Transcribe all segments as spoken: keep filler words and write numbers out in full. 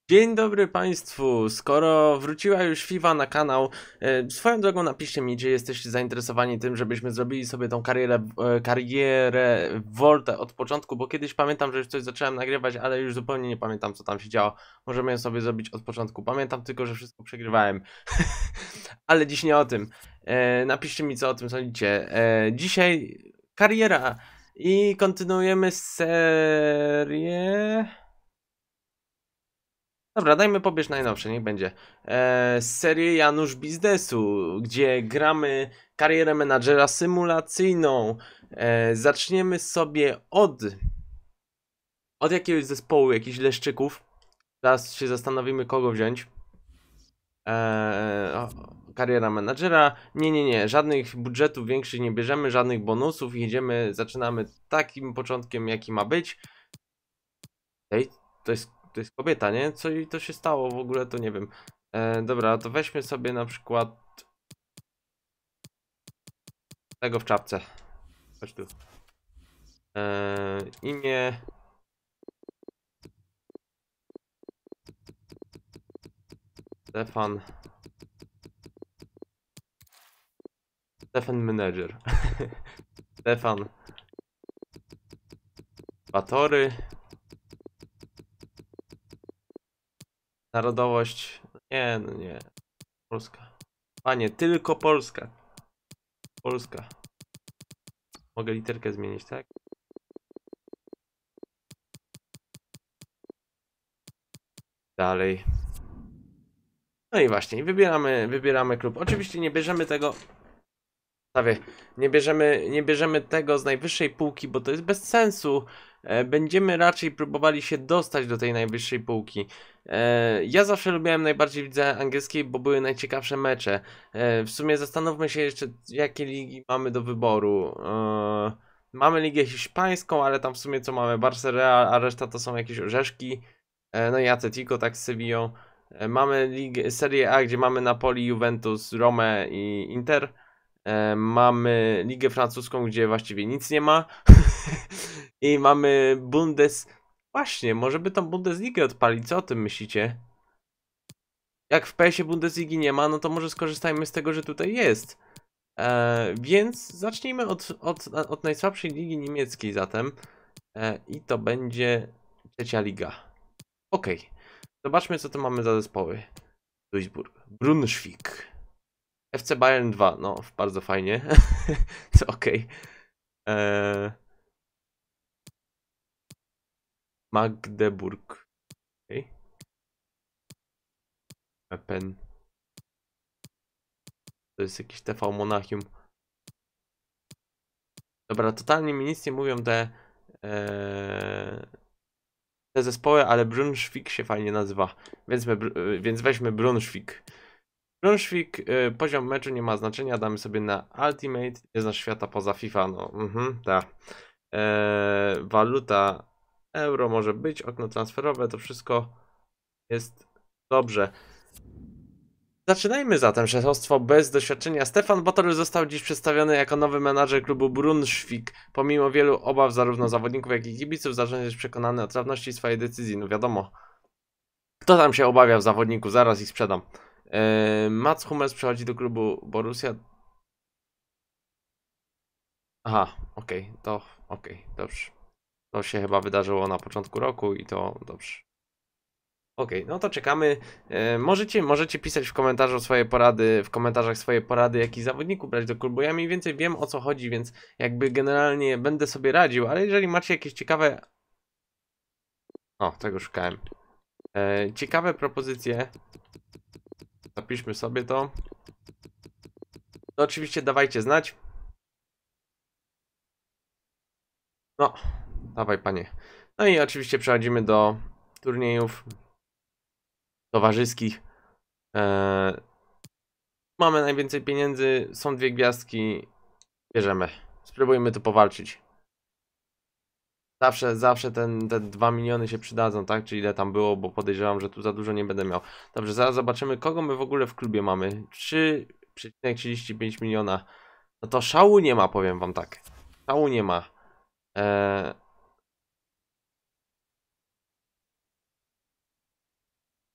Dzień dobry Państwu, skoro wróciła już FIFA na kanał, e, swoją drogą napiszcie mi, czy jesteście zainteresowani tym, żebyśmy zrobili sobie tą karierę, e, karierę Volta od początku, bo kiedyś pamiętam, że już coś zacząłem nagrywać, ale już zupełnie nie pamiętam, co tam się działo. Możemy ją sobie zrobić od początku, pamiętam tylko, że wszystko przegrywałem. Ale dziś nie o tym. E, napiszcie mi, co o tym sądzicie. E, dzisiaj kariera i kontynuujemy serię... Dobra, dajmy pobierz najnowsze, niech będzie. Eee, serię Janusz Biznesu, gdzie gramy karierę menadżera symulacyjną. Eee, zaczniemy sobie od od jakiegoś zespołu, jakichś leszczyków. Teraz się zastanowimy, kogo wziąć. Eee, o, kariera menadżera. Nie, nie, nie. Żadnych budżetów większych nie bierzemy, żadnych bonusów. Jedziemy, zaczynamy takim początkiem, jaki ma być. Ej, to jest To jest kobieta, nie? Co jej to się stało w ogóle, to nie wiem. E, dobra, to weźmy sobie na przykład tego w czapce. Chodź tu. E, imię. Stefan. Stefan Manager. Stefan Batory. Narodowość. Nie, no nie. Polska. Panie, tylko Polska. Polska. Mogę literkę zmienić, tak? Dalej. No i właśnie, wybieramy, wybieramy klub. Oczywiście nie bierzemy tego. Stawię, nie bierzemy, nie bierzemy tego z najwyższej półki, bo to jest bez sensu. E, będziemy raczej próbowali się dostać do tej najwyższej półki. E, ja zawsze lubiłem najbardziej lidze angielskiej, bo były najciekawsze mecze. E, w sumie zastanówmy się jeszcze, jakie ligi mamy do wyboru. E, mamy ligę hiszpańską, ale tam w sumie co mamy? Barca, Real, a reszta to są jakieś orzeszki. E, no i Atletico tak z Sevillą. E, mamy ligę, Serie A, gdzie mamy Napoli, Juventus, Rome i Inter. E, mamy Ligę Francuską, gdzie właściwie nic nie ma. I mamy Bundes... Właśnie, może by tą Bundesligę odpalić, co o tym myślicie? Jak w P S ie Bundesligi nie ma, no to może skorzystajmy z tego, że tutaj jest. E, więc zacznijmy od, od, od najsłabszej ligi niemieckiej zatem. E, I to będzie trzecia liga. Ok. Zobaczmy, co tu mamy za zespoły. Duisburg. Braunschweig. F C Bayern dwa, no bardzo fajnie. To okej. Okay. Eee... Magdeburg. Okay. Meppen. To jest jakiś T V Monachium. Dobra, totalnie mi nic nie mówią te eee... te zespoły, ale Braunschweig się fajnie nazywa. Więc, my, więc weźmy Braunschweig. Braunschweig, e, poziom meczu nie ma znaczenia, damy sobie na Ultimate, nie znasz świata poza FIFA, no mhm, tak. E, waluta euro może być, okno transferowe, to wszystko jest dobrze. Zaczynajmy zatem szefostwo bez doświadczenia. Stefan Batory został dziś przedstawiony jako nowy menadżer klubu Braunschweig. Pomimo wielu obaw zarówno zawodników, jak i kibiców, zarząd jest przekonany o trafności swojej decyzji. No wiadomo. Kto tam się obawia w zawodniku? Zaraz ich sprzedam. Yy, Mats Hummels przechodzi do klubu Borussia. Aha, okej, okay, to okej, okay, dobrze. To się chyba wydarzyło na początku roku i to dobrze. Okej, okay, no to czekamy. Yy, możecie, możecie pisać w komentarzu swoje porady, w komentarzach swoje porady, jaki zawodników brać do klubu. Ja mniej więcej wiem, o co chodzi, więc jakby generalnie będę sobie radził, ale jeżeli macie jakieś ciekawe... O, tego szukałem. Yy, ciekawe propozycje. Zapiszmy sobie to. To oczywiście dawajcie znać. No, dawaj panie. No i oczywiście przechodzimy do turniejów towarzyskich. Eee, mamy najwięcej pieniędzy, są dwie gwiazdki. Bierzemy. Spróbujmy tu powalczyć. Zawsze, zawsze ten, te dwa miliony się przydadzą, tak? Czy ile tam było, bo podejrzewam, że tu za dużo nie będę miał. Dobrze, zaraz zobaczymy, kogo my w ogóle w klubie mamy. trzy przecinek trzydzieści pięć miliona. No to szału nie ma, powiem wam tak. Szału nie ma. Eee,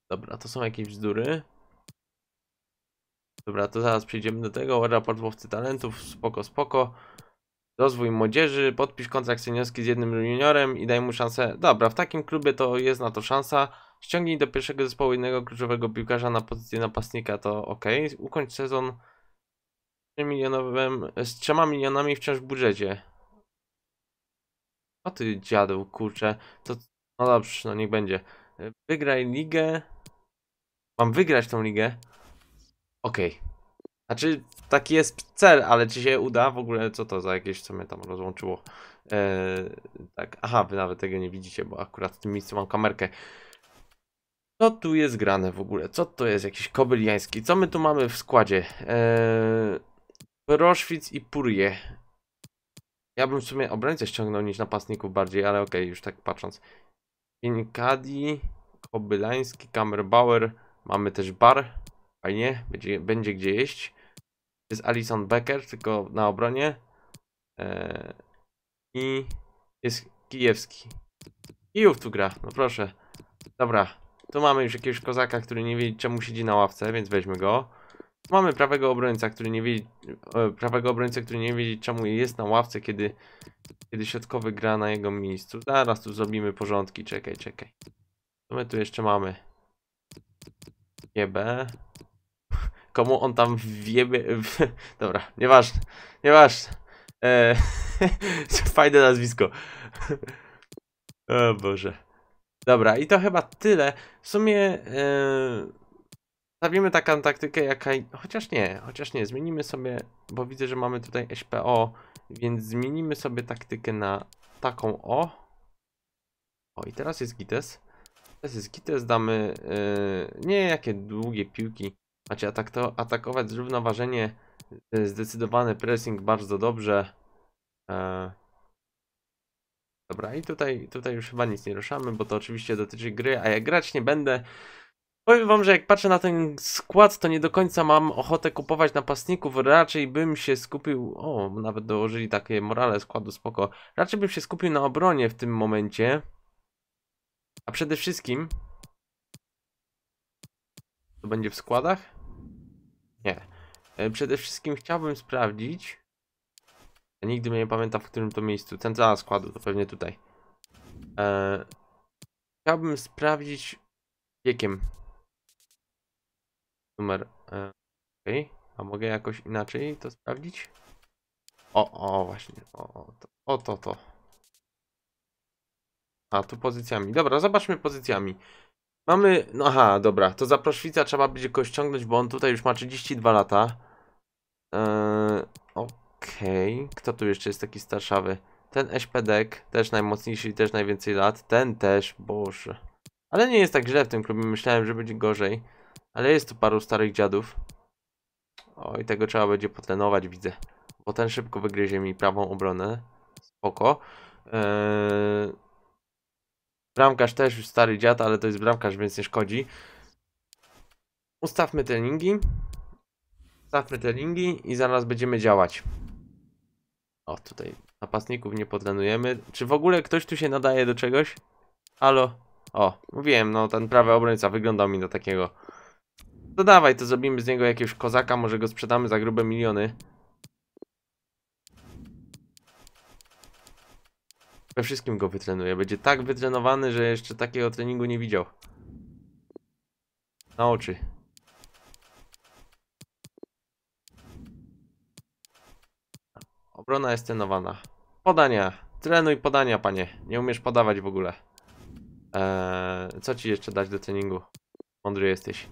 Dobra, to są jakieś bzdury. Dobra, to zaraz przejdziemy do tego. Raport łowcy talentów, spoko, spoko. Rozwój młodzieży, podpisz kontrakt seniorski z jednym juniorem i daj mu szansę. Dobra, w takim klubie to jest na to szansa. Ściągnij do pierwszego zespołu jednego kluczowego piłkarza na pozycję napastnika, to ok. Ukończ sezon milionowym, z trzema milionami wciąż w budżecie. O ty dziadeł, kurczę. To, no dobrze, no niech będzie. Wygraj ligę. Mam wygrać tą ligę. Okej. Okay. Znaczy, taki jest cel, ale czy się uda? W ogóle co to za jakieś, co mnie tam rozłączyło? Eee, tak, aha, wy nawet tego nie widzicie, bo akurat w tym miejscu mam kamerkę. Co tu jest grane w ogóle? Co to jest jakiś kobyliański? Co my tu mamy w składzie? Eee, Proszwic i Purie. Ja bym w sumie obrońcę ściągnął niż napastników bardziej, ale okej, okay, już tak patrząc. Pinkadi, Kobylański, Kamerbauer. Mamy też bar. Fajnie, będzie, będzie gdzie jeść. Jest Alison Becker, tylko na obronie. Eee, I jest Kijewski. Kijów tu gra, no proszę. Dobra, tu mamy już jakiegoś kozaka, który nie wie czemu siedzi na ławce, więc weźmy go. Tu mamy prawego obrońca, który nie wie, e, prawego obrońcę, który nie wie czemu jest na ławce, kiedy, kiedy środkowy gra na jego miejscu. Zaraz tu zrobimy porządki, czekaj, czekaj. Co my tu jeszcze mamy? G B. Komu on tam wiebie... Dobra, nieważne, nieważne. Eee, fajne nazwisko. O Boże. Dobra, i to chyba tyle. W sumie yy, stawimy taką taktykę, jaka... Chociaż nie, chociaż nie. Zmienimy sobie, bo widzę, że mamy tutaj S P O, więc zmienimy sobie taktykę na taką o. O, i teraz jest Gites. Teraz jest Gites, damy yy, nie jakie długie piłki. Macie atak to, atakować zrównoważenie, yy, zdecydowany pressing bardzo dobrze. Yy. Dobra, i tutaj, tutaj już chyba nic nie ruszamy, bo to oczywiście dotyczy gry, a jak grać nie będę. Powiem wam, że jak patrzę na ten skład, to nie do końca mam ochotę kupować napastników, raczej bym się skupił, o, nawet dołożyli takie morale składu, spoko. Raczej bym się skupił na obronie w tym momencie. A przede wszystkim... To będzie w składach? Nie. Przede wszystkim chciałbym sprawdzić... Ja nigdy nie pamiętam, w którym to miejscu. Centrala składu, to pewnie tutaj. Eee, chciałbym sprawdzić wiekiem. Numer. Eee, Okej. Okay. A mogę jakoś inaczej to sprawdzić? O, o, właśnie. O, o, to, o, to, to. A, tu pozycjami. Dobra, zobaczmy pozycjami. Mamy, no aha, dobra. To za Proszwica trzeba będzie go ściągnąć, bo on tutaj już ma trzydzieści dwa lata. Eee, Okej. Okay. Kto tu jeszcze jest taki starszawy? Ten Eśpedek, też najmocniejszy i też najwięcej lat. Ten też, boże. Ale nie jest tak źle w tym klubie, myślałem, że będzie gorzej. Ale jest tu paru starych dziadów. Oj, tego trzeba będzie potlenować, widzę. Bo ten szybko wygryzie mi prawą obronę. Spoko. Eee... Bramkarz też już stary dziad, ale to jest bramkarz, więc nie szkodzi. Ustawmy treningi. Ustawmy treningi i zaraz będziemy działać. O, tutaj napastników nie potrenujemy. Czy w ogóle ktoś tu się nadaje do czegoś? Halo? O, mówiłem, no ten prawy obrońca wyglądał mi do takiego. To dawaj, to zrobimy z niego jakiegoś kozaka, może go sprzedamy za grube miliony. We wszystkim go wytrenuję. Będzie tak wytrenowany, że jeszcze takiego treningu nie widział. Na oczy. Obrona jest trenowana. Podania. Trenuj podania, panie. Nie umiesz podawać w ogóle. Eee, co ci jeszcze dać do treningu? Mądry jesteś.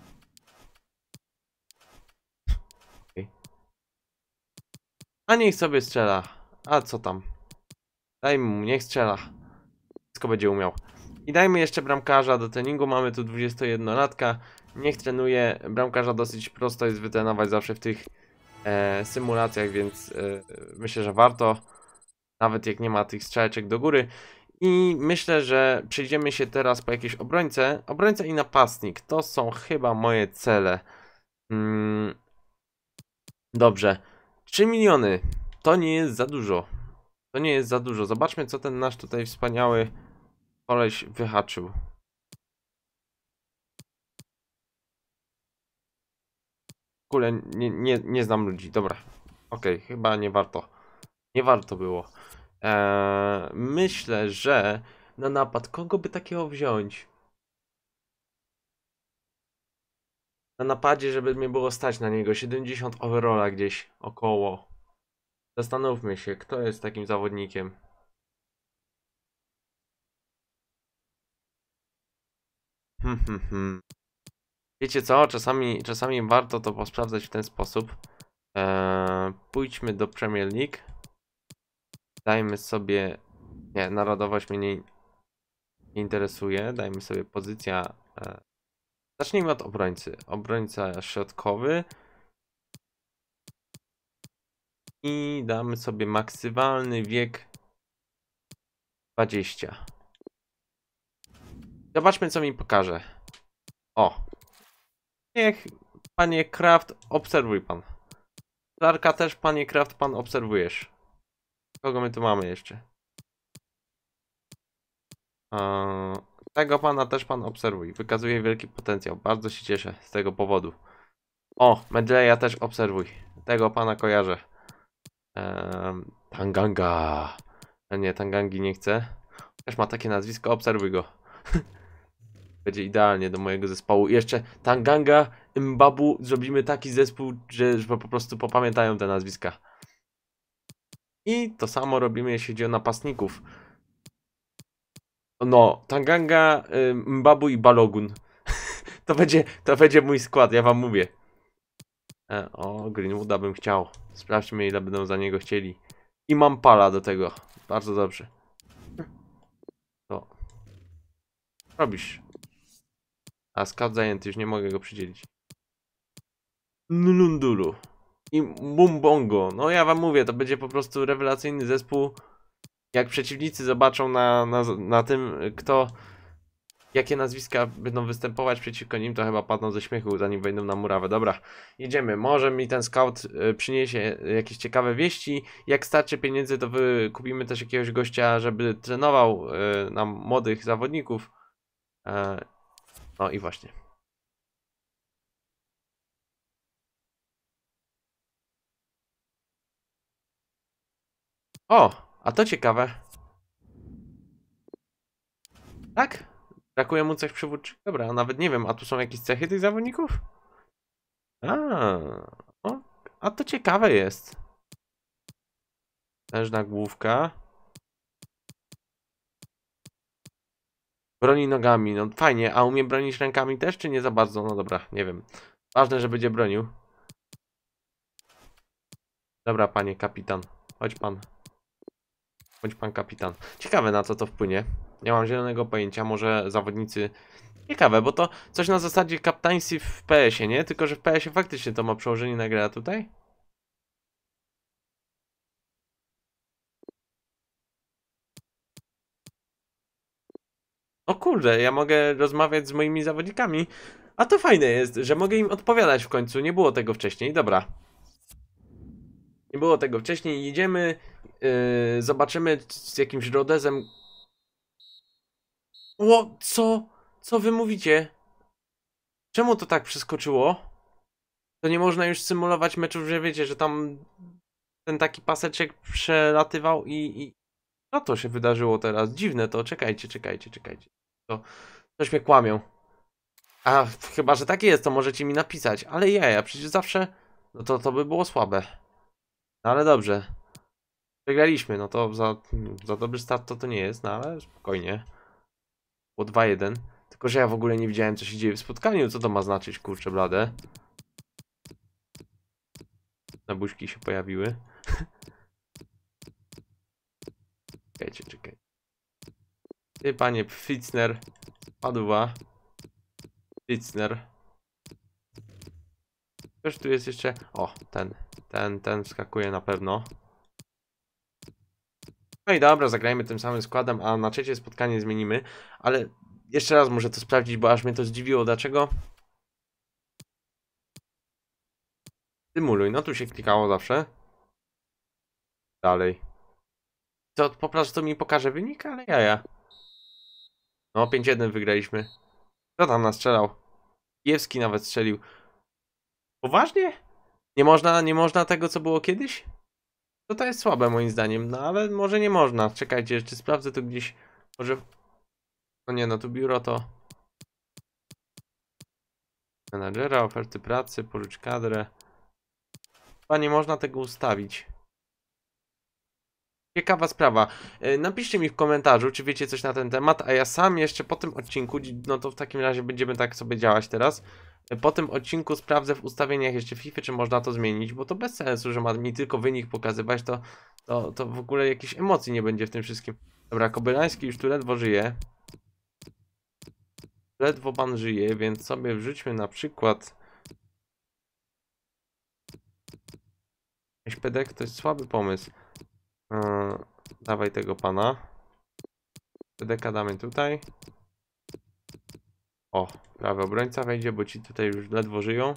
Okay. A niech sobie strzela. A co tam? Daj mu, niech strzela. Wszystko będzie umiał. I dajmy jeszcze bramkarza do treningu. Mamy tu dwudziestojednolatka. Niech trenuje. Bramkarza dosyć prosto jest wytrenować zawsze w tych e, symulacjach, więc e, myślę, że warto. Nawet jak nie ma tych strzałeczek do góry. I myślę, że przejdziemy się teraz po jakieś obrońce. Obrońca i napastnik. To są chyba moje cele. Hmm. Dobrze. trzy miliony. To nie jest za dużo. To nie jest za dużo. Zobaczmy, co ten nasz tutaj wspaniały koleś wyhaczył. ogóle nie, nie, nie znam ludzi. Dobra. Okej, okay, chyba nie warto. Nie warto było. Eee, myślę, że na napad kogo by takiego wziąć? Na napadzie, żeby mnie było stać na niego. siedemdziesiąt overalla gdzieś około. Zastanówmy się, kto jest takim zawodnikiem. Hmm, hmm, hmm. Wiecie co? Czasami, czasami warto to posprawdzać w ten sposób. Eee, pójdźmy do Premier League. Dajmy sobie... Nie, narodowość mnie nie, nie interesuje. Dajmy sobie pozycja... E... Zacznijmy od obrońcy. Obrońca środkowy. I damy sobie maksymalny wiek dwadzieścia. Zobaczmy, co mi pokaże. O. Niech, panie Kraft, obserwuj pan. Clarka też, panie Kraft, pan obserwujesz. Kogo my tu mamy jeszcze? Eee, tego pana też pan obserwuj. Wykazuje wielki potencjał. Bardzo się cieszę z tego powodu. O, Medleya też obserwuj. Tego pana kojarzę. Eee, Tanganga. A nie, Tangangi nie chcę. Też ma takie nazwisko, obserwuj go. Będzie idealnie do mojego zespołu. I jeszcze Tanganga, Mbabu, zrobimy taki zespół, że, że po prostu popamiętają te nazwiska. I to samo robimy, jeśli chodzi o napastników. No, Tanganga, Mbabu i Balogun. to, będzie, to będzie mój skład, ja wam mówię. E, o, Greenwooda bym chciał. Sprawdźmy, ile będą za niego chcieli. I mam Pala do tego. Bardzo dobrze. To. Robisz. A scout zajęty, już nie mogę go przydzielić. Nlundulu. I Mumbongo. No ja wam mówię, to będzie po prostu rewelacyjny zespół. Jak przeciwnicy zobaczą na, na, na tym, kto, jakie nazwiska będą występować przeciwko nim, to chyba padną ze śmiechu, zanim wejdą na murawę. Dobra, jedziemy. Może mi ten scout y, przyniesie jakieś ciekawe wieści. Jak starczy pieniędzy, to wykupimy też jakiegoś gościa, żeby trenował y, nam młodych zawodników. Y, no i właśnie. O, a to ciekawe. Tak? Brakuje mu coś przywódczych? Dobra, nawet nie wiem, a tu są jakieś cechy tych zawodników? A, o, a to ciekawe jest. Tężna główka. Broni nogami, no fajnie, a umie bronić rękami też, czy nie za bardzo? No dobra, nie wiem. Ważne, że będzie bronił. Dobra, panie kapitan. Chodź pan. Chodź pan kapitan. Ciekawe, na co to wpłynie. Nie mam zielonego pojęcia, może zawodnicy... Ciekawe, bo to coś na zasadzie kaptańsy w P S ie, nie? Tylko, że w P S ie faktycznie to ma przełożenie na grę, a tutaj? O kurde, ja mogę rozmawiać z moimi zawodnikami. A to fajne jest, że mogę im odpowiadać w końcu. Nie było tego wcześniej, dobra. Nie było tego wcześniej. Jedziemy, yy, zobaczymy z jakimś Rodezem. O, co? Co wy mówicie? Czemu to tak przeskoczyło? To nie można już symulować meczów, że wiecie, że tam ten taki paseczek przelatywał i... i... Co to się wydarzyło teraz? Dziwne to. Czekajcie, czekajcie, czekajcie. To coś mnie kłamią. A, chyba, że takie jest, to możecie mi napisać. Ale ja, ja przecież zawsze... No to, to by było słabe. No ale dobrze. Przegraliśmy, no to za, za dobry start to to nie jest, no ale spokojnie. Było dwa jeden. Tylko, że ja w ogóle nie widziałem, co się dzieje w spotkaniu. Co to ma znaczyć, kurczę blade? Na buźki się pojawiły. Czekajcie, czekaj. Ty, panie Fitzner. Padła. Fitzner. Ktoś tu jest jeszcze... O, ten. Ten, ten wskakuje na pewno. No i dobra, zagrajmy tym samym składem, a na trzecie spotkanie zmienimy. Ale jeszcze raz muszę to sprawdzić, bo aż mnie to zdziwiło. Dlaczego? Symuluj, no tu się klikało zawsze. Dalej. To po prostu mi pokaże wynik, ale ja ja. No, pięć jeden wygraliśmy. Kto tam nastrzelał? Kijewski nawet strzelił. Poważnie? Nie można, nie można tego, co było kiedyś? To to jest słabe moim zdaniem, no ale może nie można. Czekajcie, jeszcze sprawdzę to gdzieś. Może... No nie, no tu biuro to... Menadżera, oferty pracy, pożycz kadrę. Chyba nie można tego ustawić. Ciekawa sprawa. Napiszcie mi w komentarzu, czy wiecie coś na ten temat, a ja sam jeszcze po tym odcinku, no to w takim razie będziemy tak sobie działać teraz. Po tym odcinku sprawdzę w ustawieniach jeszcze FIFA, czy można to zmienić, bo to bez sensu, że ma mi tylko wynik pokazywać, to, to, to w ogóle jakiejś emocji nie będzie w tym wszystkim. Dobra, Kobylański już tu ledwo żyje. Ledwo pan żyje, więc sobie wrzućmy na przykład... Śpedek to jest słaby pomysł. Yy, dawaj tego pana. Śpedeka damy tutaj. O, prawy obrońca wejdzie, bo ci tutaj już ledwo żyją.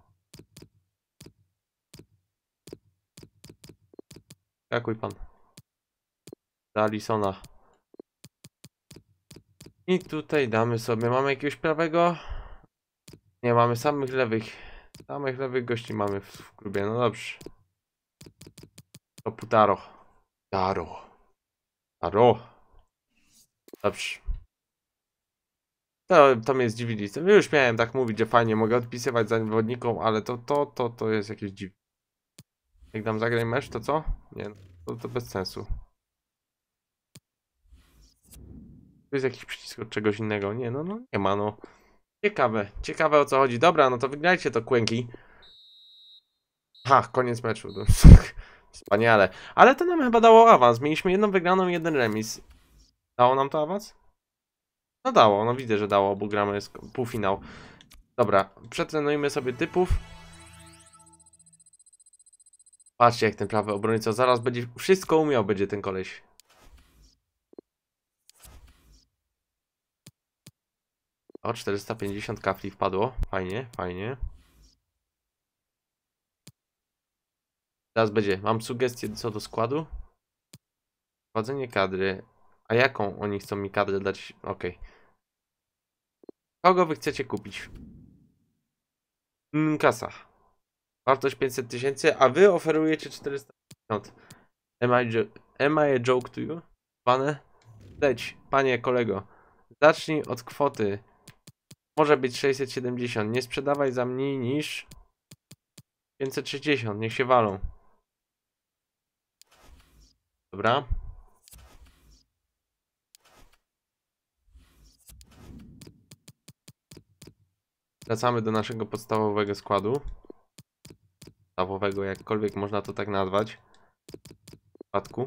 Jakuj pan. Za Alisona. I tutaj damy sobie, mamy jakiegoś prawego? Nie, mamy samych lewych. Samych lewych gości mamy w, w klubie, no dobrze. To Putaro. Taro. Taro. Dobrze. To, to mnie zdziwili. Już miałem tak mówić, że fajnie mogę odpisywać zawodnikom, ale to, to, to, to jest jakieś dziwne. Jak dam zagraj mecz, to co? Nie, to, to bez sensu. To jest jakiś przycisk od czegoś innego. Nie, no, no nie ma, no. Ciekawe, ciekawe o co chodzi. Dobra, no to wygrajcie to Kłęki. Ha, koniec meczu. Wspaniale. Ale to nam chyba dało awans. Mieliśmy jedną wygraną i jeden remis. Dało nam to awans? No dało, no widzę, że dało, bo gramy półfinał. Dobra, przetrenujmy sobie typów. Patrzcie, jak ten prawy obrońca zaraz będzie wszystko umiał, będzie ten koleś. O, czterysta pięćdziesiąt kafli wpadło. Fajnie, fajnie. Teraz będzie. Mam sugestię co do składu. Wchodzenie kadry. A jaką oni chcą mi kadrę dać? Okej. Okay. Kogo wy chcecie kupić? Mm, kasa. Wartość pięćset tysięcy, a wy oferujecie czterysta pięćdziesiąt. Am I, am I a joke to you? Pane? Leć, panie kolego. Zacznij od kwoty. Może być sześćset siedemdziesiąt. Nie sprzedawaj za mniej niż pięćset sześćdziesiąt. Niech się walą. Dobra. Wracamy do naszego podstawowego składu. Podstawowego, jakkolwiek można to tak nazwać. W przypadku.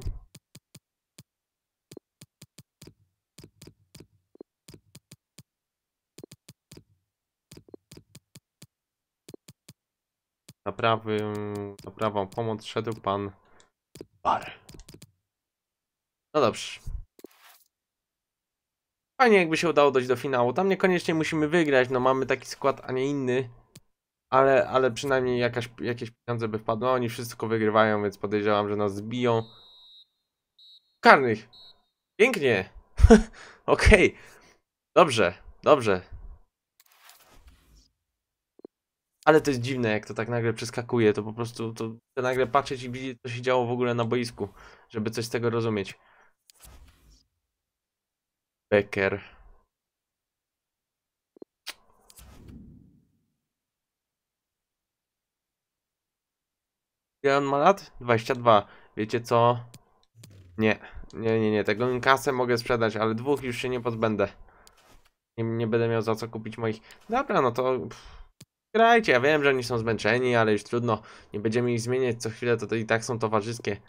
Na, prawym, na prawą pomoc szedł pan Bar. No dobrze. Fajnie jakby się udało dojść do finału. Tam niekoniecznie musimy wygrać, no mamy taki skład, a nie inny. Ale, ale przynajmniej jakaś, jakieś pieniądze by wpadły. Oni wszystko wygrywają, więc podejrzewam, że nas zbiją. Karnych. Pięknie. Okej. Okay. Dobrze, dobrze. Ale to jest dziwne, jak to tak nagle przeskakuje. To po prostu, to, to nagle patrzeć i widzieć, co się działo w ogóle na boisku. Żeby coś z tego rozumieć. Becker. Ile on ma lat? dwadzieścia dwa. Wiecie co? Nie, nie, nie, nie. Tego kasę mogę sprzedać, ale dwóch już się nie pozbędę. Nie, nie będę miał za co kupić moich. Dobra, no to pff, grajcie. Ja wiem, że oni są zmęczeni, ale już trudno. Nie będziemy ich zmieniać co chwilę, to, to i tak są towarzyskie.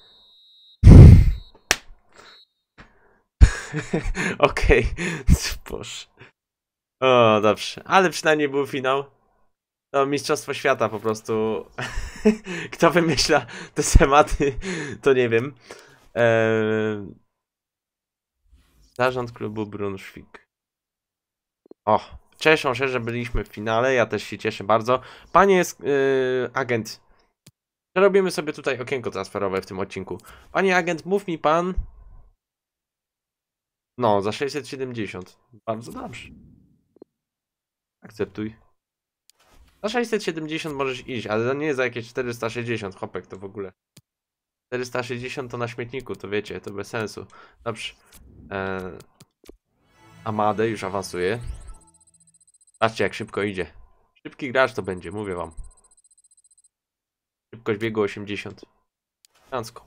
Okej. Boże. O, dobrze. Ale przynajmniej był finał. No, mistrzostwo świata po prostu. Kto wymyśla te tematy, to nie wiem. Eee... Zarząd klubu Brunschwig. O, cieszą się, że byliśmy w finale. Ja też się cieszę bardzo. Panie yy, agent, robimy sobie tutaj okienko transferowe w tym odcinku. Panie agent, mów mi pan. No, za sześćset siedemdziesiąt. Bardzo dobrze. Akceptuj. Za sześćset siedemdziesiąt możesz iść, ale to nie za jakieś czterysta sześćdziesiąt, chopek to w ogóle. czterysta sześćdziesiąt to na śmietniku, to wiecie, to bez sensu. Dobrze. Eee, Amade już awansuje. Patrzcie jak szybko idzie. Szybki gracz to będzie, mówię wam. Szybkość biegu osiemdziesiąt. Fransko.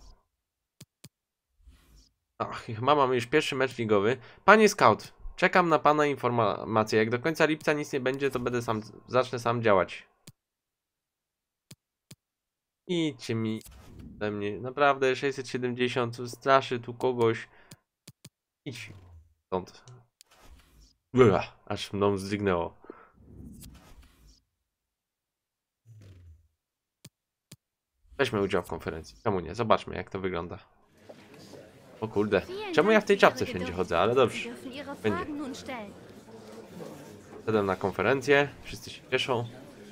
Ach, chyba mamy już pierwszy mecz ligowy. Panie scout, czekam na pana informację. Jak do końca lipca nic nie będzie, to będę sam, zacznę sam działać. Idźcie mi ode mnie. Naprawdę sześćset siedemdziesiąt straszy tu kogoś. Idź stąd. Ua, aż mną zdrygnęło. Weźmy udział w konferencji. Czemu nie? Zobaczmy jak to wygląda. O kurde. Czemu ja w tej czapce wszędzie chodzę? Ale dobrze. Będzie. Wszedłem na konferencję. Wszyscy się cieszą.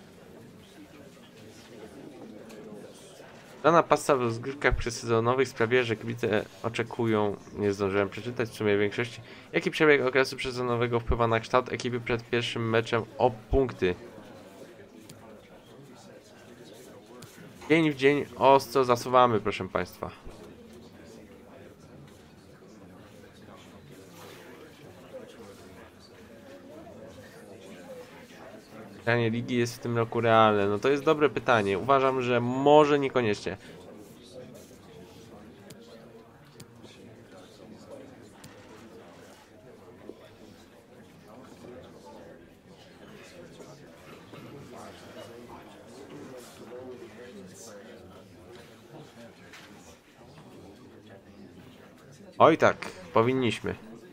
Dana pasta w rozgrywkach przysezonowych sprawia, że kibice oczekują, nie zdążyłem przeczytać w sumie większości, jaki przebieg okresu przesezonowego wpływa na kształt ekipy przed pierwszym meczem o punkty. Dzień w dzień ostro zasuwamy, proszę państwa. Pytanie ligi jest w tym roku realne. No to jest dobre pytanie. Uważam, że może niekoniecznie. Oj tak, powinniśmy.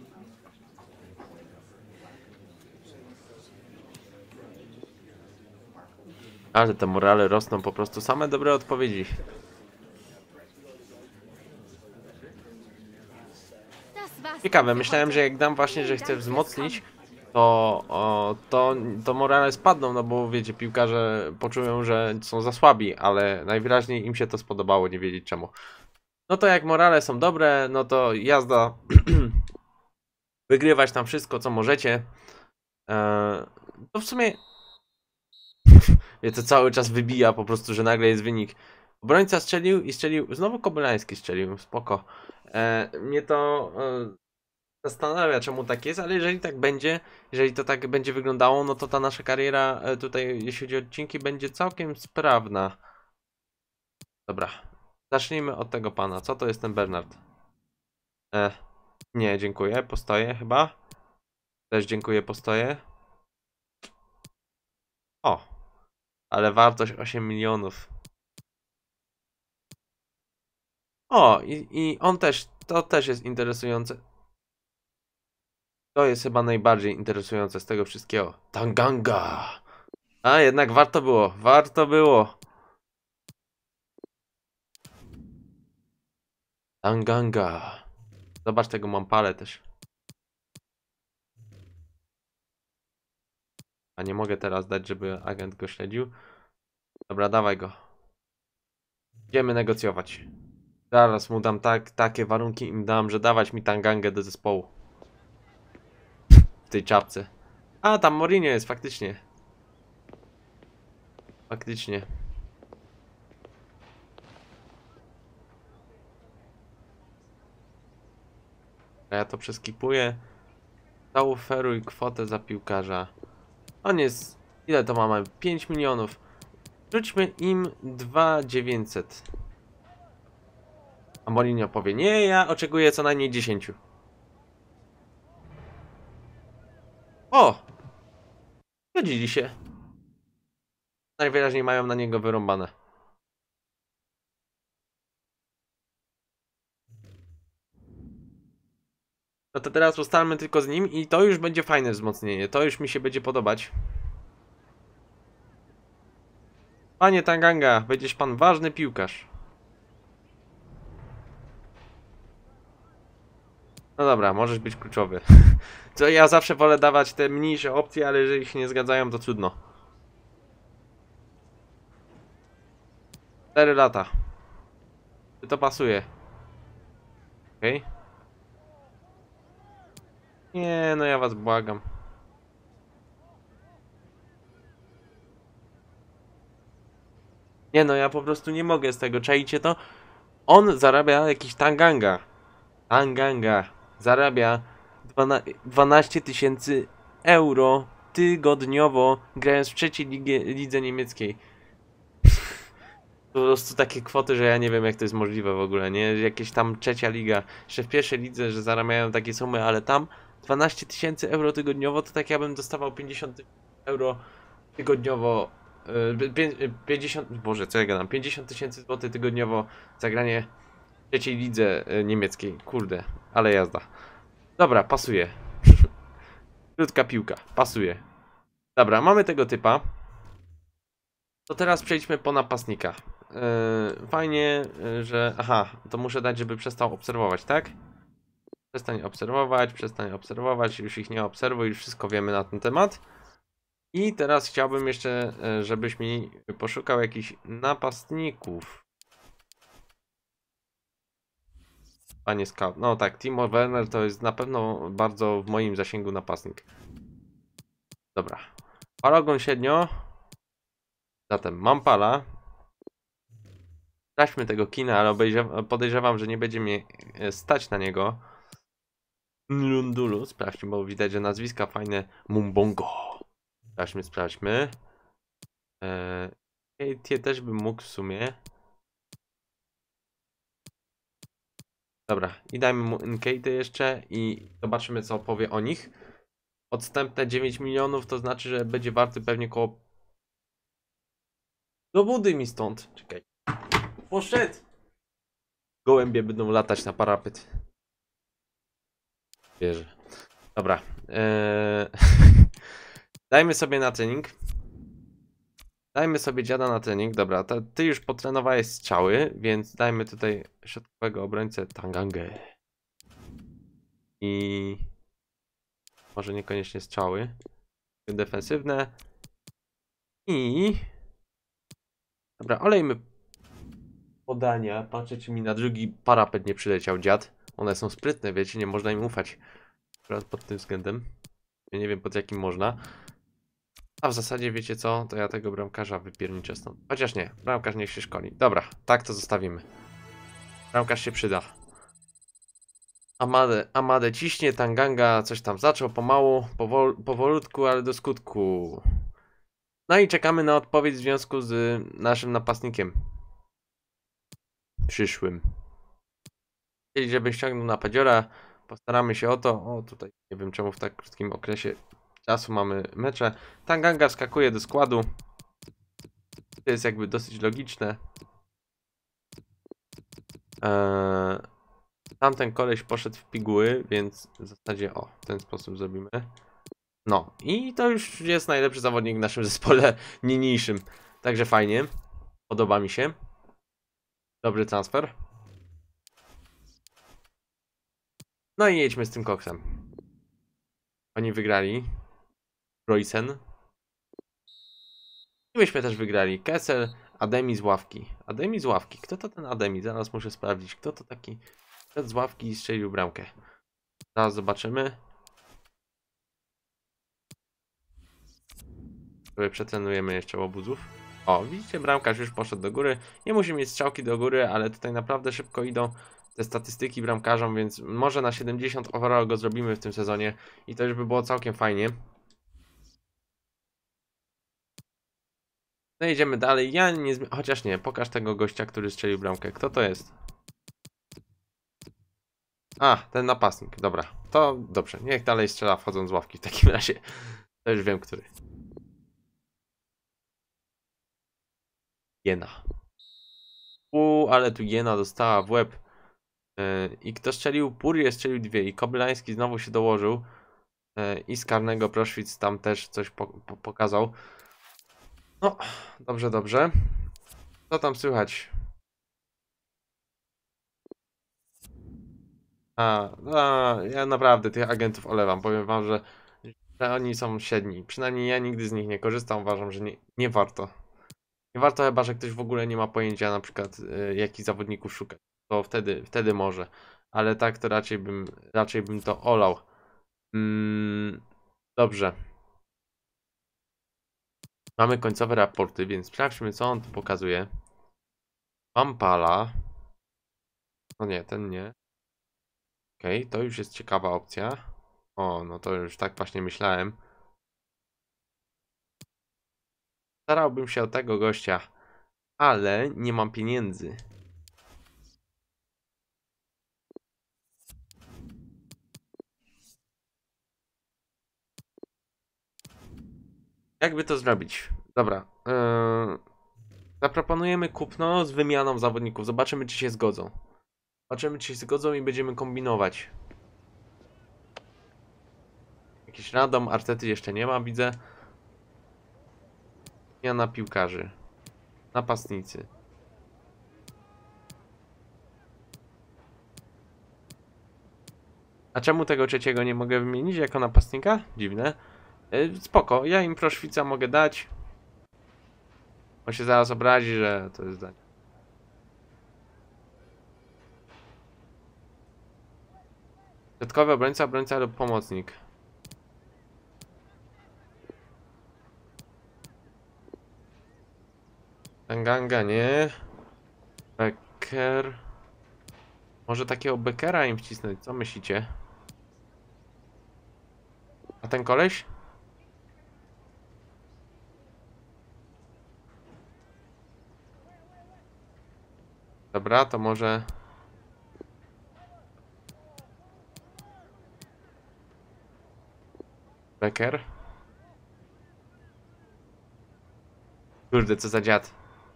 Ale te morale rosną po prostu. Same dobre odpowiedzi. Ciekawe, myślałem, że jak dam właśnie, że chcę wzmocnić, to, o, to, to morale spadną, no bo wiecie, piłkarze poczują, że są za słabi, ale najwyraźniej im się to spodobało, nie wiedzieć czemu. No to jak morale są dobre, no to jazda. Wygrywać tam wszystko, co możecie. Eee, to w sumie mnie to cały czas wybija po prostu, że nagle jest wynik. Obrońca strzelił i strzelił, znowu Kobylański strzelił, spoko. Eee, mnie to e, zastanawia, czemu tak jest, ale jeżeli tak będzie, jeżeli to tak będzie wyglądało, no to ta nasza kariera e, tutaj, jeśli chodzi o odcinki, będzie całkiem sprawna. Dobra, zacznijmy od tego pana. Co to jest ten Bernard? E, nie, dziękuję, postoję chyba. Też dziękuję, postoję. O, ale wartość osiem milionów. O, i, i on też, to też jest interesujące. To jest chyba najbardziej interesujące z tego wszystkiego. Tanganga! A, jednak warto było, warto było. Tanganga. Zobacz, tego mam palę też. A nie mogę teraz dać, żeby agent go śledził. Dobra, dawaj go. Idziemy negocjować. Zaraz mu dam tak, takie warunki im dam, że dawać mi Tangangę do zespołu. W tej czapce. A, tam Mourinho jest, faktycznie. Faktycznie. A ja to przeskipuję. Zaoferuj kwotę za piłkarza. On jest... Ile to mamy? pięć milionów. Rzućmy im dwa tysiące dziewięćset. A Mourinho powie, nie, ja oczekuję co najmniej dziesięć. O! Zgodzili się. Najwyraźniej mają na niego wyrąbane. No to teraz ustalmy tylko z nim i to już będzie fajne wzmocnienie. To już mi się będzie podobać. Panie Tanganga, będziesz pan ważny piłkarz. No dobra, możesz być kluczowy. Co ja zawsze wolę dawać te mniejsze opcje, ale jeżeli się nie zgadzają, to trudno. cztery lata. Czy to pasuje? Okej. Okay. Nie, no ja was błagam. Nie no, ja po prostu nie mogę z tego, czaicie to? On zarabia jakiś Tanganga. Tanganga. Zarabia dwanaście tysięcy euro tygodniowo, grając w trzeciej ligie, lidze niemieckiej. Po prostu takie kwoty, że ja nie wiem jak to jest możliwe w ogóle, nie? Jakieś tam trzecia liga, jeszcze w pierwszej lidze, że zarabiają takie sumy, ale tam dwanaście tysięcy euro tygodniowo, to tak ja bym dostawał pięćdziesiąt euro tygodniowo, yy, pięćdziesiąt, boże co ja gadam, pięćdziesiąt tysięcy złotych tygodniowo za granie w trzeciej lidze yy, niemieckiej, kurde, ale jazda. Dobra, pasuje. Krótka piłka, pasuje. Dobra, mamy tego typa. To teraz przejdźmy po napastnika. Yy, fajnie, yy, że... Aha, to muszę dać, żeby przestał obserwować, tak? Przestań obserwować, przestań obserwować, już ich nie obserwuj, już wszystko wiemy na ten temat. I teraz chciałbym jeszcze, yy, żebyś mi poszukał jakichś napastników. Panie Scout. No tak, Timo Werner to jest na pewno bardzo w moim zasięgu napastnik. Dobra. Paragon średnio. Zatem mam Pala. Sprawdźmy tego kina, ale podejrzewam, że nie będzie mnie stać na niego. Nlundulu, sprawdźmy, bo widać, że nazwiska fajne. Mumbongo. Sprawdźmy, sprawdźmy. Eee, Tie też bym mógł w sumie. Dobra, i dajmy mu Nkate jeszcze i zobaczymy, co powie o nich. Odstępne dziewięć milionów, to znaczy, że będzie warty pewnie koło... Do budy mi stąd. Czekaj. Poszedł! Gołębie będą latać na parapet. Wierzę. Dobra. Eee... Dajmy sobie na trening. Dajmy sobie dziada na trening. Dobra, to ty już potrenowałeś strzały, więc dajmy tutaj środkowego obrońcę Tangangę. I... Może niekoniecznie strzały. Defensywne. I... Dobra, olejmy podania. Patrzę, czy mi na drugi parapet nie przyleciał dziad. One są sprytne, wiecie, nie można im ufać. Akurat pod tym względem. Ja nie wiem, pod jakim można. A w zasadzie wiecie co, to ja tego bramkarza wypierniczę stąd. Chociaż nie, bramkarz niech się szkoli. Dobra, tak to zostawimy. Bramkarz się przyda. Amade, Amade ciśnie, Tanganga coś tam zaczął pomału, powol, powolutku, ale do skutku. No i czekamy na odpowiedź w związku z naszym napastnikiem. Przyszłym. Chcieli, żeby ściągnął napadziora. Postaramy się o to. O, tutaj nie wiem czemu w tak krótkim okresie czasu mamy mecze. Tanganga wskakuje do składu. To jest jakby dosyć logiczne. Eee, tamten koleś poszedł w piguły, więc w zasadzie o, w ten sposób zrobimy. No i to już jest najlepszy zawodnik w naszym zespole niniejszym. Także fajnie. Podoba mi się. Dobry transfer. No i jedźmy z tym koksem. Oni wygrali. Roysen. I myśmy też wygrali. Kessel, Ademi z ławki. Ademi z ławki. Kto to ten Ademi? Zaraz muszę sprawdzić. Kto to taki z ławki i strzelił bramkę. Zaraz zobaczymy. Sobie przetrenujemy jeszcze łobuzów. O, widzicie, bramkarz już poszedł do góry. Nie musi mieć strzałki do góry, ale tutaj naprawdę szybko idą te statystyki bramkarzom, więc może na siedemdziesiąt overall go zrobimy w tym sezonie. I to już by było całkiem fajnie. No idziemy dalej. Ja nie zmi- Chociaż nie, pokaż tego gościa, który strzelił bramkę. Kto to jest? A, ten napastnik. Dobra, to dobrze. Niech dalej strzela wchodząc z ławki w takim razie. To już wiem, który. Jena. Uuu, ale tu Jena dostała w łeb. Yy, I kto strzelił? Purier strzelił dwie. I Kobylański znowu się dołożył. Yy, I z karnego Proszwic tam też coś po po pokazał. No, dobrze, dobrze. Co tam słychać? A, a, ja naprawdę tych agentów olewam. Powiem wam, że, że oni są średni. Przynajmniej ja nigdy z nich nie korzystam. Uważam, że nie, nie warto. Nie warto, chyba że ktoś w ogóle nie ma pojęcia na przykład y, jakich zawodników szukać. To wtedy, wtedy może. Ale tak to raczej bym, raczej bym to olał. Mm, dobrze. Mamy końcowe raporty, więc sprawdźmy, co on tu pokazuje. Pampala. No nie, ten nie. Okej, okay, to już jest ciekawa opcja. O, no to już tak właśnie myślałem. Starałbym się o tego gościa, ale nie mam pieniędzy. Jakby to zrobić? Dobra. Yy... Zaproponujemy kupno z wymianą zawodników. Zobaczymy, czy się zgodzą. Zobaczymy, czy się zgodzą i będziemy kombinować. Jakiś random, Artety jeszcze nie ma, widzę. Zmiana piłkarzy. Napastnicy. A czemu tego trzeciego nie mogę wymienić jako napastnika? Dziwne. Yy, spoko, ja im proszwica mogę dać. On się zaraz obrazi, że to jest zdanie. Środkowy obrońca, obrońca lub pomocnik. Tanganga nie. Becker. Może takiego Beckera im wcisnąć, co myślicie? A ten koleś? Dobra, to może... Becker? Kurde, co za dziad.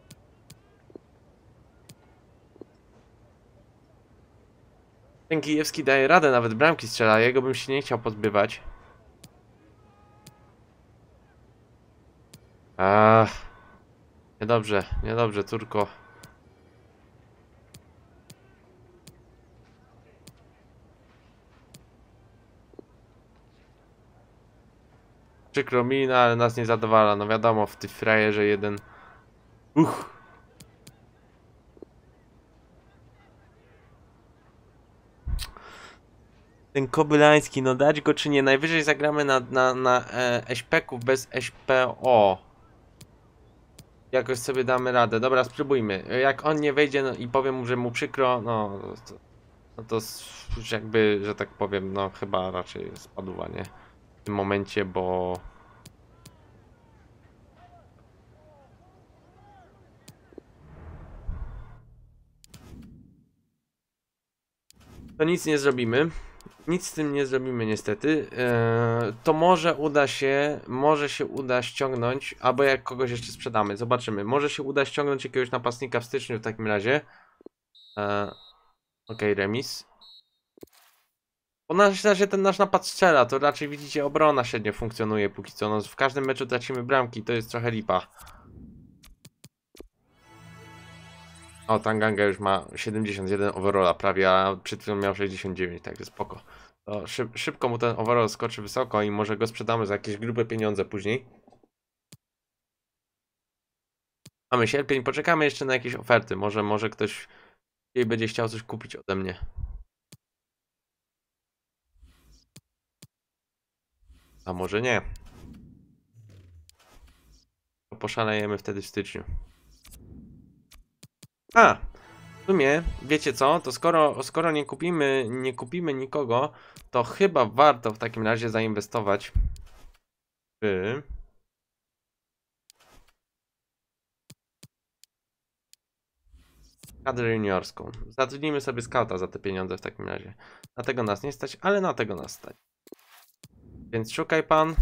Ten Kijewski daje radę, nawet bramki strzela, jego bym się nie chciał pozbywać. Ach, niedobrze, niedobrze, Turko. Przykro mi, no, ale nas nie zadowala. No wiadomo, w tym frajerze jeden... Uch. Ten Kobylański, no dać go czy nie? Najwyżej zagramy na, na, na e, eśpeków bez S P O. Jakoś sobie damy radę. Dobra, spróbujmy. Jak on nie wejdzie no, i powiem mu, że mu przykro, no to, no to już jakby, że tak powiem, no chyba raczej spadowanie w tym momencie, bo... To nic nie zrobimy. Nic z tym nie zrobimy niestety. Eee, to może uda się, może się uda ściągnąć, albo jak kogoś jeszcze sprzedamy, zobaczymy. Może się uda ściągnąć jakiegoś napastnika w styczniu w takim razie. Eee, ok, remis. Bo na razie ten nasz napad strzela, to raczej widzicie obrona średnio funkcjonuje póki co. No, w każdym meczu tracimy bramki, to jest trochę lipa. O, Tanganga już ma siedemdziesiąt jeden overalla prawie, a przed chwilą miał sześćdziesiąt dziewięć, także spoko. To szyb, szybko mu ten overall skoczy wysoko i może go sprzedamy za jakieś grube pieniądze później. Mamy sierpień, poczekamy jeszcze na jakieś oferty. Może, może ktoś jej będzie chciał coś kupić ode mnie. A może nie. To poszalejemy wtedy w styczniu. A! W sumie, wiecie co? To skoro, skoro nie kupimy, nie kupimy nikogo, to chyba warto w takim razie zainwestować w... kadrę juniorską. Zatrudnijmy sobie skauta za te pieniądze w takim razie. Na tego nas nie stać, ale na tego nas stać. Więc szukaj pan.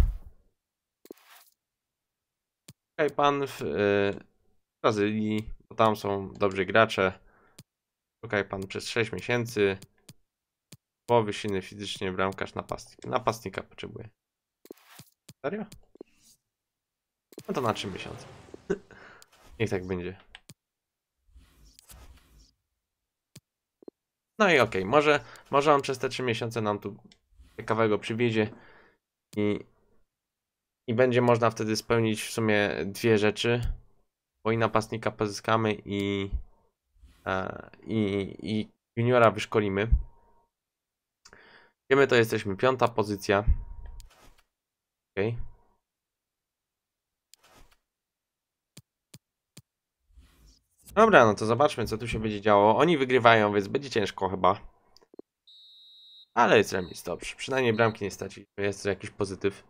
Szukaj pan w yy, Brazylii, bo tam są dobrzy gracze. Szukaj pan przez sześć miesięcy. Połowy silny fizycznie, bramkarz, napastnik. Napastnika potrzebuje. Serio? No to na trzy miesiące. Niech tak będzie. No i okej, okay. może, może on przez te trzy miesiące nam tu ciekawego przywiezie i, i będzie można wtedy spełnić w sumie dwie rzeczy, bo i napastnika pozyskamy i, e, i, i juniora wyszkolimy. Wiemy, to jesteśmy piąta pozycja. Okay. Dobra, no to zobaczmy, co tu się będzie działo. Oni wygrywają, więc będzie ciężko chyba. Ale jest remis, dobrze. Przynajmniej bramki nie straci. Jest to jakiś pozytyw.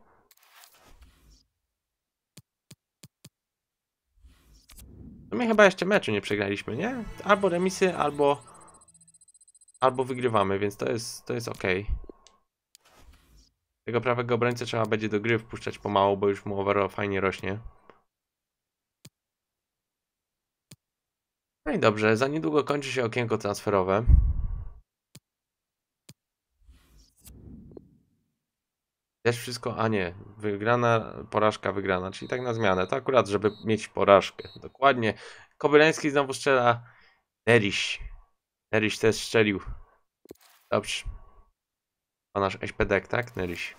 No my chyba jeszcze meczu nie przegraliśmy, nie? Albo remisy, albo... Albo wygrywamy, więc to jest, to jest ok. Tego prawego obrońcę trzeba będzie do gry wpuszczać pomału, bo już mu overall fajnie rośnie. No i dobrze, za niedługo kończy się okienko transferowe. Też wszystko, a nie, wygrana, porażka, wygrana, czyli tak na zmianę. To akurat, żeby mieć porażkę. Dokładnie. Kobylański znowu strzela. Neriś. Neriś też strzelił. Dobrze. A nasz S P D, tak? Neriś.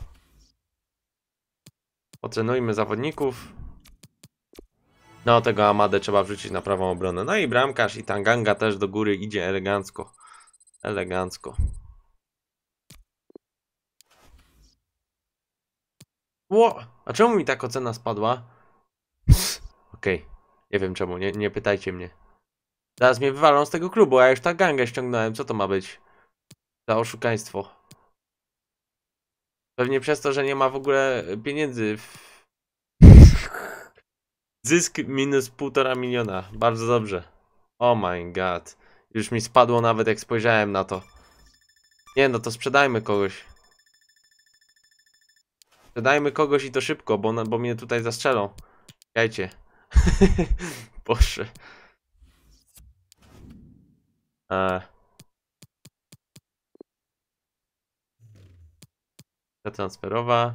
Ocenujmy zawodników. No, tego Amadę trzeba wrzucić na prawą obronę. No i bramkarz i Tanganga też do góry idzie elegancko. Elegancko. Ło! A czemu mi tak ocena spadła? Okej. Okay. Nie wiem czemu, nie, nie pytajcie mnie. Zaraz mnie wywalą z tego klubu, a ja już Tangangę ściągnąłem. Co to ma być? Za oszukaństwo. Pewnie przez to, że nie ma w ogóle pieniędzy. Zysk minus półtora miliona. Bardzo dobrze. Oh my god. Już mi spadło nawet jak spojrzałem na to. Nie no, to sprzedajmy kogoś. Sprzedajmy kogoś i to szybko, bo, bo mnie tutaj zastrzelą. Czekajcie. Boże. Eee. Ta transferowa.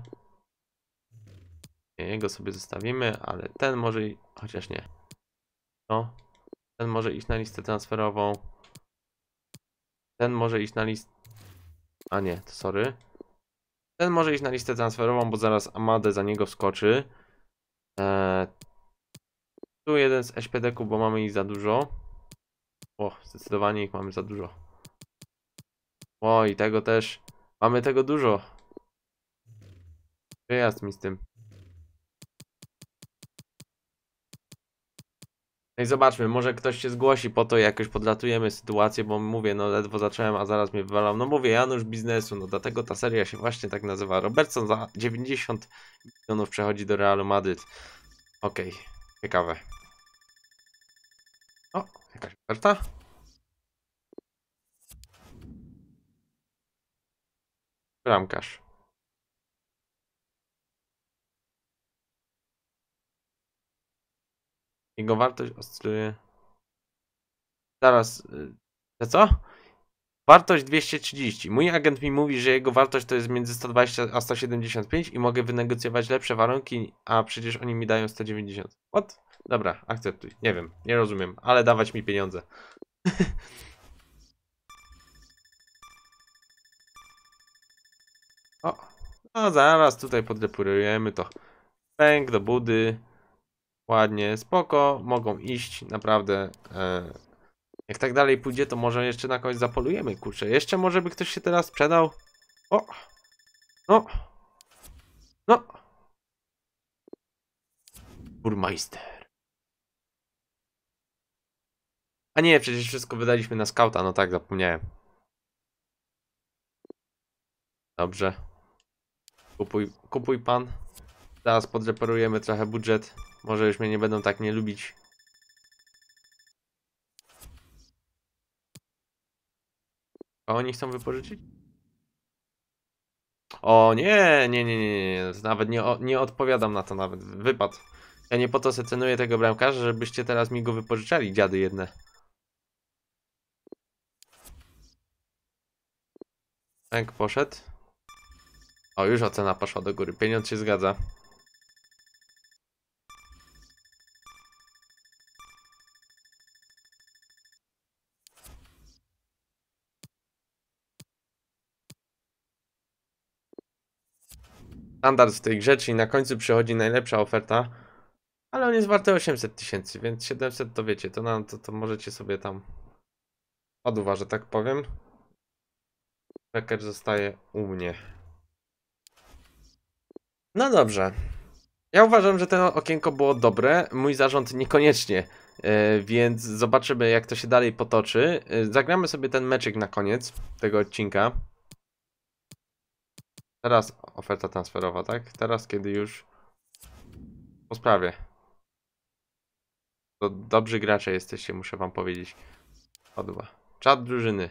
Nie, jego sobie zostawimy, ale ten może i... Chociaż nie. No. Ten może iść na listę transferową. Ten może iść na listę... A nie, to sorry. Ten może iść na listę transferową, bo zaraz Amade za niego wskoczy. Eee... Tu jeden z S P D-ków, bo mamy ich za dużo. O, zdecydowanie ich mamy za dużo. O, i tego też. Mamy tego dużo. Wyjazd mi z tym. No i zobaczmy, może ktoś się zgłosi po to, jakoś podlatujemy sytuację, bo mówię, no ledwo zacząłem, a zaraz mnie wywalam. No mówię, Janusz biznesu, no dlatego ta seria się właśnie tak nazywa. Robertson za dziewięćdziesiąt milionów przechodzi do Realu Madryt. Okej, okay. Ciekawe. O, jakaś oferta? Bramkarz. Jego wartość oscyluje... Zaraz... To co? Wartość dwieście trzydzieści. Mój agent mi mówi, że jego wartość to jest między sto dwadzieścia a sto siedemdziesiąt pięć i mogę wynegocjować lepsze warunki, a przecież oni mi dają sto dziewięćdziesiąt. What? Dobra, akceptuj. Nie wiem, nie rozumiem, ale dawać mi pieniądze. O, no zaraz tutaj podrepurujemy to. Pęk do budy. Ładnie, spoko, mogą iść, naprawdę. E, jak tak dalej pójdzie, to może jeszcze na kogoś zapolujemy, kurczę. Jeszcze może by ktoś się teraz sprzedał. O! No! No! Burmeister. A nie, przecież wszystko wydaliśmy na skauta, no tak, zapomniałem. Dobrze. Kupuj, kupuj pan. Teraz podreperujemy trochę budżet. Może już mnie nie będą tak nie lubić. A oni chcą wypożyczyć? O nie, nie, nie, nie, nie. Nawet nie, nie odpowiadam na to nawet. Wypad. Ja nie po to se cenuję tego bramkarza, żebyście teraz mi go wypożyczali, dziady jedne. Tak, poszedł. O, już ocena poszła do góry. Pieniądz się zgadza. Standard w tej grze, czyli na końcu przychodzi najlepsza oferta. Ale on jest warty osiemset tysięcy, więc siedemset to wiecie, to, na, to, to możecie sobie tam odwa, że tak powiem. Becker zostaje u mnie. No dobrze. Ja uważam, że to okienko było dobre. Mój zarząd niekoniecznie e, więc zobaczymy, jak to się dalej potoczy. E, zagramy sobie ten meczyk na koniec tego odcinka. Teraz oferta transferowa, tak? Teraz, kiedy już po sprawie. To dobrzy gracze jesteście, muszę wam powiedzieć. Podoba. Czat drużyny.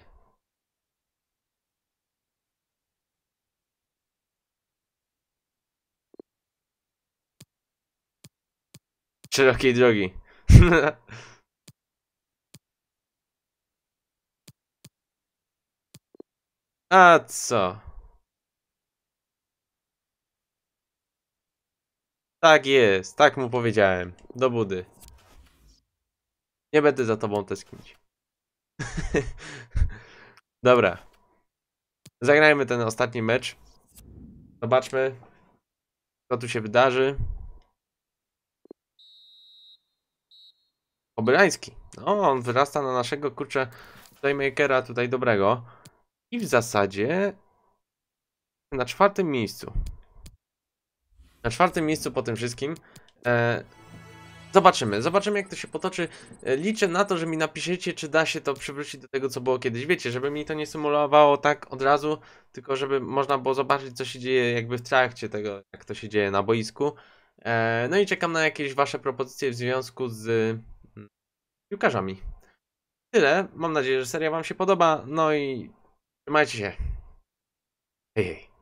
Szerokiej drogi. A co? Tak jest, tak mu powiedziałem. Do budy. Nie będę za tobą tęsknić. Dobra. Zagrajmy ten ostatni mecz. Zobaczmy, co tu się wydarzy. Obyrański. No, on wyrasta na naszego, kurczę, playmakera tutaj dobrego. I w zasadzie na czwartym miejscu. Na czwartym miejscu po tym wszystkim. E, zobaczymy, zobaczymy jak to się potoczy. E, liczę na to, że mi napiszecie, czy da się to przywrócić do tego, co było kiedyś. Wiecie, żeby mi to nie symulowało tak od razu, tylko żeby można było zobaczyć, co się dzieje jakby w trakcie tego, jak to się dzieje na boisku. E, no i czekam na jakieś wasze propozycje w związku z mm, piłkarzami. Tyle. Mam nadzieję, że seria wam się podoba. No i trzymajcie się. Hej, hej.